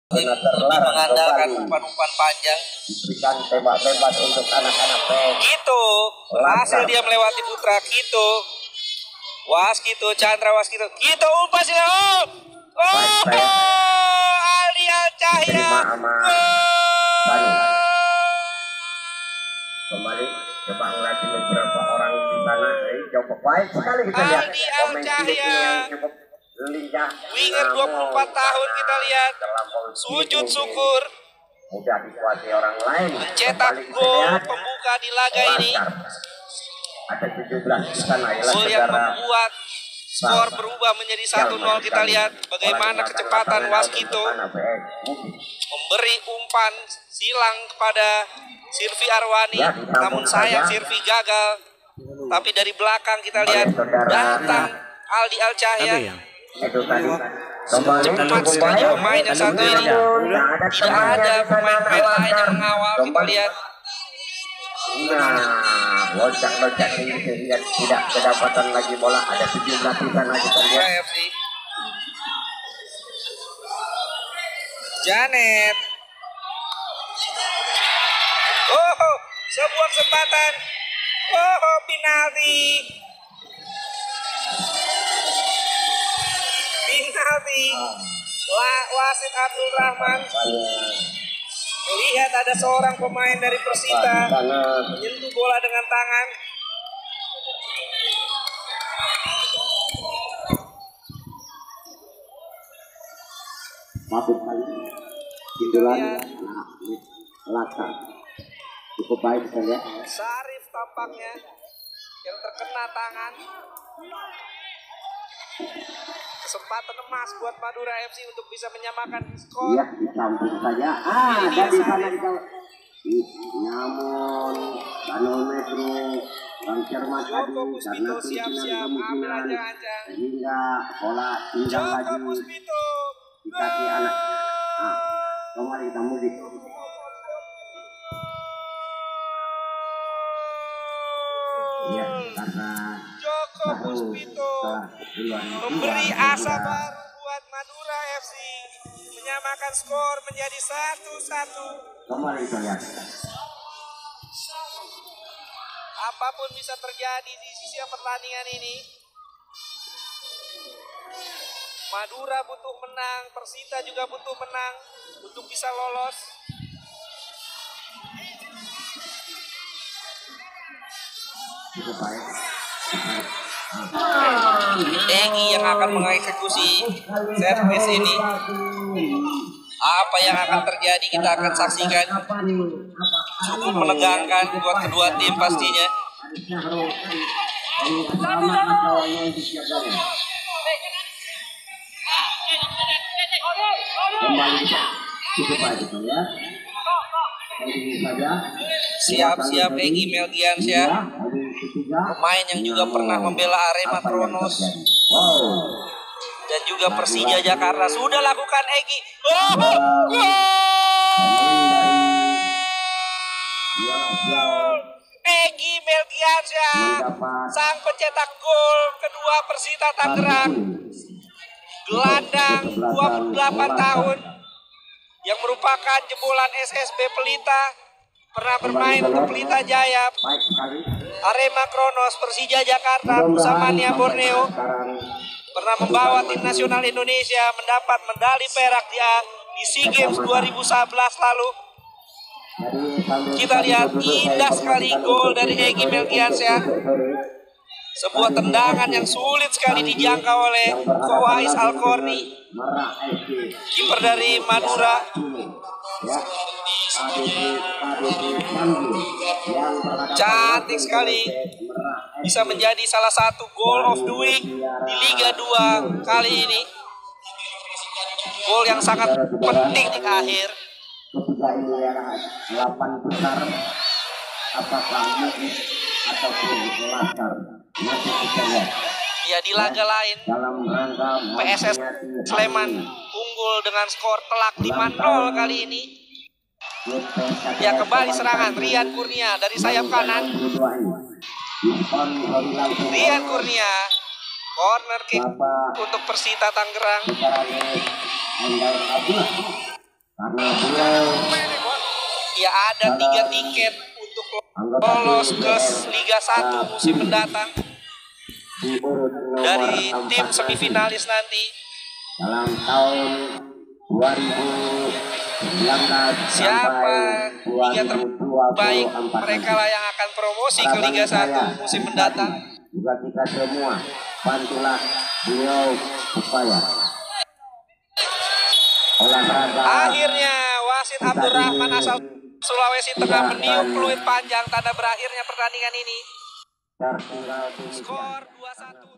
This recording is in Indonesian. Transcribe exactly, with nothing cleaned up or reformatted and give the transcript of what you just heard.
Lebih mengandalkan umpan-umpan panjang. Berikan tembak-tembak untuk anak-anak P S. Gitu, berhasil dia melewati Putra. Gitu, Waskito, Chandra Waskito. Gitu, umpan sih. Oh, oh, Aldi Alcahya. Banu. Kembali coba ngelatih beberapa orang di sana. Ini cukup baik sekali kita lihat. Aldi Alcahya. Cukup lincah. Winger dua puluh empat tahun kita lihat. Sujud syukur. Mudah dikuasai orang lain. Mencetak gol pembuka di laga ini. Ada tujuh belas di sana. Gol yang membuat skor berubah menjadi satu nol. Kita lihat bagaimana kecepatan Waskito memberi umpan silang kepada Sirvi Arwani. Namun sayang Sirvi gagal. Tapi dari belakang kita lihat datang Aldi Alcahya. Cepat sekali pemain yang satu ini. Tidak ada pemain-pemain lain yang mengawal. Kita lihat. Nah, loncat-loncat ini lihat tidak kedapatan lagi bola. Ada tujuh belas di sana kita lihat. Janet. Oh, sebuah kesempatan. Oh, penalti. Penalti. La, wasit Abdul Rahman. Lihat ada seorang pemain dari Persita menyentuh bola dengan tangan. Mabuk kali Sindulan Laka cukup baik saja. Sarif tampaknya yang terkena tangan. Kesempatan emas buat Madura F C untuk bisa menyamakan skor. Iya, dicampur saja. Ah, dari sana kita. Namun Banul Metro Bang Cermat tadi karena siap-siap ambil ancang-ancang. Sehingga bola tinggal lagi dikasih anak. Ah, kembali kita mudik. Iya, karena Joko Puspito memberi asa baru buat Madura F C menyamakan skor menjadi satu satu. Kembali saya. Apapun bisa terjadi di sisi pertandingan ini. Madura butuh menang, Persita juga butuh menang untuk bisa lolos. Cukup baik. Egi yang akan mengeksekusi servis ini. Apa yang akan terjadi kita akan saksikan. Cukup menegangkan buat kedua tim pastinya. Kembali cukup baik ya. Siap-siap Egi Melgiansyah, pemain yang juga pernah membela Arema Kronos dan juga Persija Jakarta. Sudah lakukan Egi. Oh, gol! Egi Melgiansyah, sang pencetak gol kedua Persita Tangerang. Gelandang dua puluh delapan tahun yang merupakan jebolan S S B Pelita, pernah bermain untuk Pelita Jaya, Arema Kronos, Persija Jakarta, Nusa Mania Borneo, pernah membawa tim nasional Indonesia mendapat medali perak di, di SEA Games dua ribu sebelas lalu. Kita lihat indah sekali gol dari Egi Melgiansyah. Sebuah tendangan yang sulit sekali dijangkau oleh Fawais Alkorni, kiper dari Madura. Cantik sekali, bisa menjadi salah satu goal of the week di Liga dua kali ini. Gol yang sangat penting di akhir. Ketika ini delapan besar apakah mungkin ataupun latar. Ya, di laga lain P S S Sleman unggul dengan skor telak lima nol kali ini. Ya, kembali serangan Rian Kurnia dari sayap kanan. Rian Kurnia, corner kick untuk Persita Tangerang. karena beliau Ya ada tiga tiket untuk lolos ke Liga satu musim mendatang diurut nomor dari tim empat semifinalis nanti. dalam tahun dua ribu sembilan belas Siapa sampai tiga dua ribu dua puluh terbaik empat mereka lah yang akan promosi ke Harapan Liga saya, satu musim mendatang. juga kita semua bantulah beliau supaya olahraga Akhirnya wasit Abdurrahman asal Sulawesi Tengah meniup peluit panjang tanda berakhirnya pertandingan ini. tertinggal di Skor dua satu.